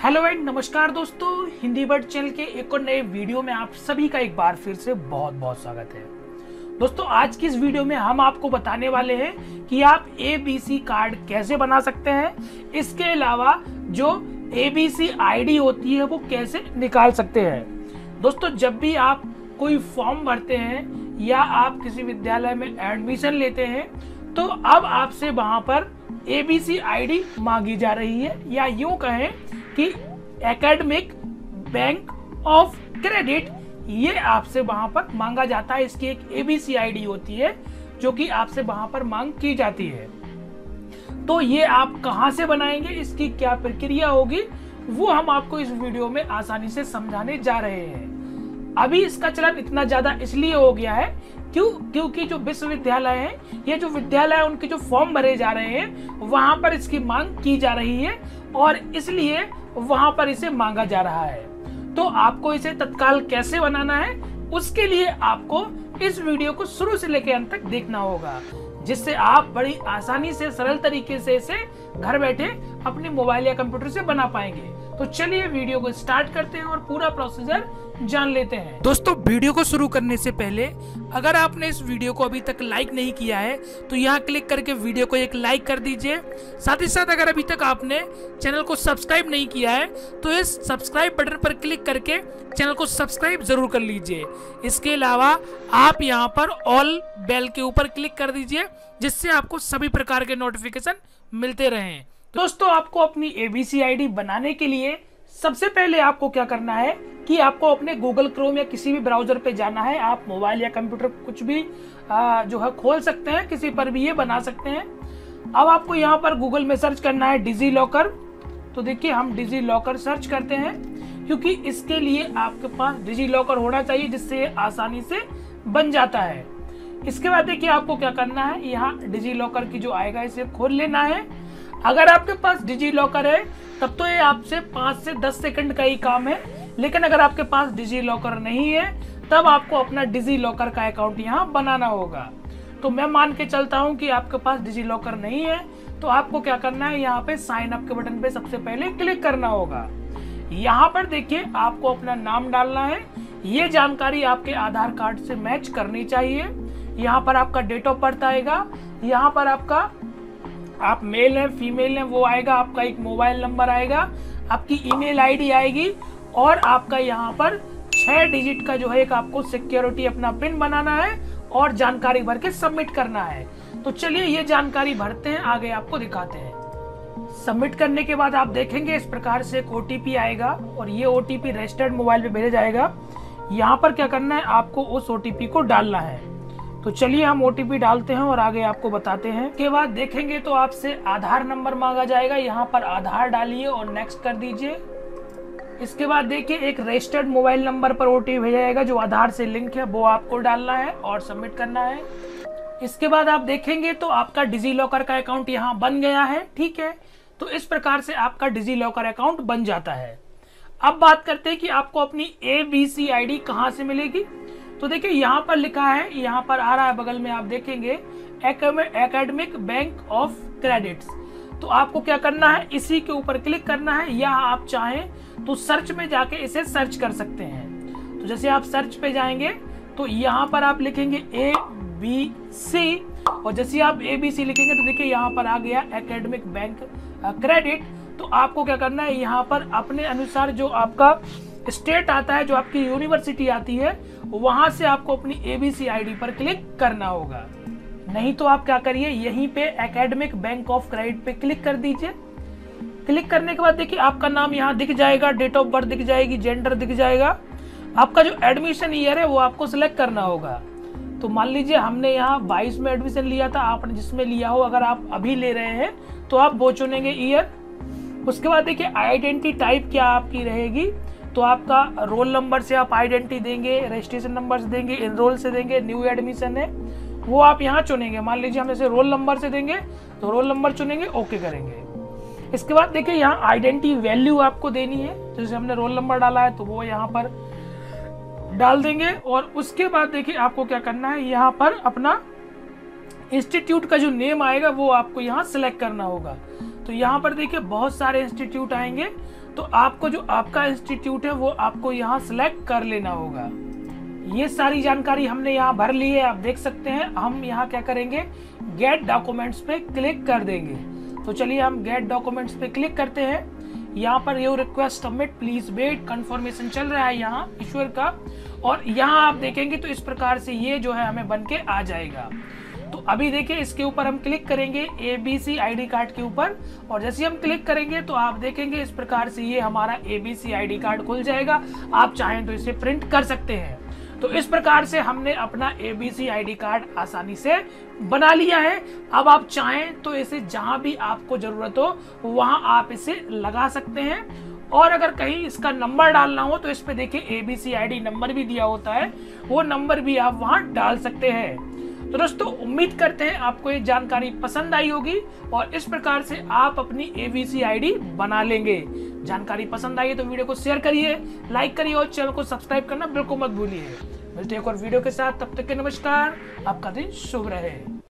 Hello and नमस्कार दोस्तों, Hindi word channel के एक और नए वीडियो में आप सभी का एक बार फिर से बहुत बहुत स्वागत है। दोस्तों, आज की इस वीडियो में हम आपको बताने वाले हैं कि आप ABC कार्ड कैसे बना सकते हैं। इसके अलावा जो ABC आईडी होती है वो कैसे निकाल सकते हैं। दोस्तों, जब भी आप कोई फॉर्म भरते हैं या आप किसी विद्यालय में एडमिशन लेते हैं तो अब आपसे वहां पर ABC आईडी मांगी जा रही है, या यूं कहें कि एकेडमिक बैंक ऑफ क्रेडिट, ये आपसे वहां पर मांगा जाता है। इसकी एक ABC आईडी होती है जो कि आपसे वहां पर मांग की जाती है। तो ये आप कहां से बनाएंगे, इसकी क्या प्रक्रिया होगी, वो हम आपको इस वीडियो में आसानी से समझाने जा रहे हैं। अभी इसका चलन इतना ज्यादा इसलिए हो गया है क्योंकि जो विश्वविद्यालय हैं, ये जो विद्यालय उनके जो फॉर्म भरे जा रहे हैं वहां पर इसकी मांग की जा रही है और इसलिए वहां पर इसे मांगा जा रहा है। तो आपको इसे तत्काल कैसे बनाना है, उसके लिए आपको इस वीडियो को शुरू से लेकर अंत तक देखना होगा, जिससे आप बड़ी आसानी से सरल तरीके से इसे घर बैठे अपने मोबाइल या कंप्यूटर से बना पाएंगे। तो चलिए वीडियो को स्टार्ट करते हैं और पूरा प्रोसीजर जान लेते हैं। दोस्तों, वीडियो को शुरू करने से पहले अगर आपने इस वीडियो को अभी तक लाइक नहीं किया है तो यहाँ क्लिक करके वीडियो को एक लाइक कर दीजिए। साथ ही साथ अगर अभी तक आपने चैनल को सब्सक्राइब नहीं किया है तो इस सब्सक्राइब बटन पर क्लिक करके चैनल को सब्सक्राइब जरूर कर लीजिए। इसके अलावा आप यहाँ पर ऑल बेल के ऊपर क्लिक कर दीजिए, जिससे आपको सभी प्रकार के नोटिफिकेशन मिलते रहें। दोस्तों, आपको अपनी ABC आईडी बनाने के लिए सबसे पहले आपको क्या करना है कि आपको अपने गूगल क्रोम या किसी भी ब्राउजर पे जाना है। आप मोबाइल या कंप्यूटर कुछ भी जो है खोल सकते हैं, किसी पर भी ये बना सकते हैं। अब आपको यहाँ पर गूगल में सर्च करना है डिजी लॉकर। तो देखिए, हम डिजी लॉकर सर्च करते हैं क्योंकि इसके लिए आपके पास डिजी लॉकर होना चाहिए, जिससे आसानी से बन जाता है। इसके बाद देखिए आपको क्या करना है, यहाँ डिजी लॉकर की जो आएगा इसे खोल लेना है। अगर आपके पास डिजी लॉकर है तब तो ये आपसे 5 से 10 सेकंड का ही काम है, लेकिन अगर आपके पास डिजी लॉकर नहीं है तब आपको अपना डिजी लॉकर का अकाउंट यहाँ बनाना होगा। तो मैं मान के चलता हूँ कि आपके पास डिजी लॉकर नहीं है, तो आपको क्या करना है, यहाँ पे साइन अप के बटन पे सबसे पहले क्लिक करना होगा। यहाँ पर देखिए आपको अपना नाम डालना है। ये जानकारी आपके आधार कार्ड से मैच करनी चाहिए। यहाँ पर आपका डेट ऑफ बर्थ आएगा, यहाँ पर आपका आप मेल है फीमेल है वो आएगा, आपका एक मोबाइल नंबर आएगा, आपकी ईमेल आईडी आएगी और आपका यहाँ पर 6 डिजिट का जो है एक आपको सिक्योरिटी अपना पिन बनाना है और जानकारी भर के सबमिट करना है। तो चलिए ये जानकारी भरते हैं, आगे आपको दिखाते हैं। सबमिट करने के बाद आप देखेंगे इस प्रकार से एक OTP आएगा और ये OTP रजिस्टर्ड मोबाइल पे भेजा जाएगा। यहाँ पर क्या करना है, आपको उस OTP को डालना है। तो चलिए हम OTP डालते हैं और आगे आपको बताते हैं। के बाद देखेंगे तो आपसे आधार नंबर मांगा जाएगा, यहाँ पर आधार डालिए और नेक्स्ट कर दीजिए। इसके बाद देखिए एक रजिस्टर्ड मोबाइल नंबर पर OTP भेजा जाएगा जो आधार से लिंक है, वो आपको डालना है और सबमिट करना है। इसके बाद आप देखेंगे तो आपका डिजी लॉकर का अकाउंट यहाँ बन गया है। ठीक है, तो इस प्रकार से आपका डिजी लॉकर अकाउंट बन जाता है। अब बात करते हैं कि आपको अपनी ABC आईडी कहाँ से मिलेगी। तो देखिए यहाँ पर लिखा है, यहाँ पर आ रहा है बगल में, आप देखेंगे एकेडमिक बैंक ऑफ क्रेडिट्स। तो आपको क्या करना है, इसी के ऊपर क्लिक करना है, या आप चाहें तो सर्च में जाके इसे सर्च कर सकते हैं। तो जैसे आप सर्च पे जाएंगे तो यहाँ पर आप लिखेंगे ABC और जैसे आप ABC लिखेंगे तो देखिए यहाँ पर आ गया एकेडमिक बैंक क्रेडिट। तो आपको क्या करना है, यहाँ पर अपने अनुसार जो आपका स्टेट आता है, जो आपकी यूनिवर्सिटी आती है, वहां से आपको अपनी ABC आईडी पर क्लिक करना होगा। नहीं तो आप क्या करिए, यहीं पे एकेडमिक बैंक ऑफ क्रेडिट पे क्लिक कर दीजिए। क्लिक करने के बाद देखिए आपका नाम यहाँ दिख जाएगा, डेट ऑफ बर्थ दिख जाएगी, जेंडर दिख जाएगा। आपका जो एडमिशन ईयर है वो आपको सिलेक्ट करना होगा। तो मान लीजिए हमने यहाँ 22 में एडमिशन लिया था, आपने जिसमें लिया हो, अगर आप अभी ले रहे हैं तो आप वो चुनेंगे ईयर। उसके बाद देखिए आइडेंटिटी टाइप क्या आपकी रहेगी, तो आपका रोल नंबर से आप आइडेंटिटी देंगे, रजिस्ट्रेशन नंबर से देंगे, एनरोल से देंगे, न्यू एडमिशन है वो आप यहाँ चुनेंगे। मान लीजिए हम ऐसे रोल नंबर से देंगे तो रोल नंबर चुनेंगे, ओके करेंगे। इसके बाद देखिए यहाँ आइडेंटिटी वैल्यू आपको देनी है, जैसे हमने रोल नंबर डाला है तो वो यहाँ पर डाल देंगे। और उसके बाद देखिए आपको क्या करना है, यहाँ पर अपना इंस्टीट्यूट का जो नेम आएगा वो आपको यहाँ सिलेक्ट करना होगा। तो यहाँ पर देखिए बहुत सारे इंस्टीट्यूट आएंगे, तो आपको जो आपका इंस्टीट्यूट है वो आपको यहाँ सिलेक्ट कर लेना होगा। ये सारी जानकारी हमने यहाँ भर ली है, आप देख सकते हैं। हम यहाँ क्या करेंगे, गेट डॉक्यूमेंट्स पे क्लिक कर देंगे। तो चलिए हम गेट डॉक्यूमेंट्स पे क्लिक करते हैं। यहाँ पर your request submit please wait, confirmation चल रहा है यहाँ ईश्वर का। और यहाँ आप देखेंगे तो इस प्रकार से ये जो है हमें बन के आ जाएगा। तो अभी देखिए इसके ऊपर हम क्लिक करेंगे ABC ID कार्ड के ऊपर, और जैसे हम क्लिक करेंगे तो आप देखेंगे इस प्रकार से ये हमारा ABC ID कार्ड खुल जाएगा। आप चाहें तो इसे प्रिंट कर सकते हैं। तो इस प्रकार से हमने अपना ABC ID कार्ड आसानी से बना लिया है। अब आप चाहें तो इसे जहां भी आपको जरूरत हो वहां आप इसे लगा सकते हैं। और अगर कहीं इसका नंबर डालना हो तो इस पे देखिए ABC ID नंबर भी दिया होता है, वो नंबर भी आप वहां डाल सकते हैं। तो दोस्तों उम्मीद करते हैं आपको ये जानकारी पसंद आई होगी और इस प्रकार से आप अपनी ABC ID बना लेंगे। जानकारी पसंद आई तो वीडियो को शेयर करिए, लाइक करिए और चैनल को सब्सक्राइब करना बिल्कुल मत भूलिए। मिलते हैं एक और वीडियो के साथ, तब तक के नमस्कार, आपका दिन शुभ रहे।